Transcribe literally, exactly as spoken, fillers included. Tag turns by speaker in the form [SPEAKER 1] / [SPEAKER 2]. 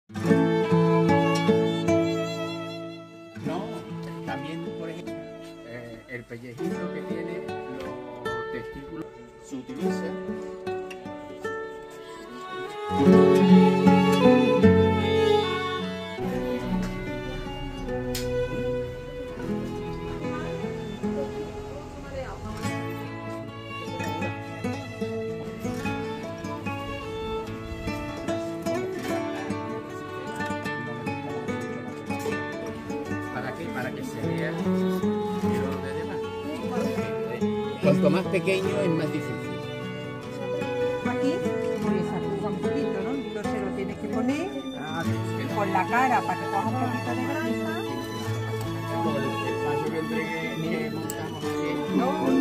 [SPEAKER 1] No, también, por ejemplo, eh, el pellejito que tiene los testículos se utiliza. Para que se vea lo de demás. Cuanto más pequeño es más difícil.
[SPEAKER 2] Aquí, pues arruga un poquito, ¿no? Entonces lo tienes que poner con la cara para que coja un poquito de grasa.
[SPEAKER 1] Por el espacio que entregué, que montamos aquí.
[SPEAKER 2] No,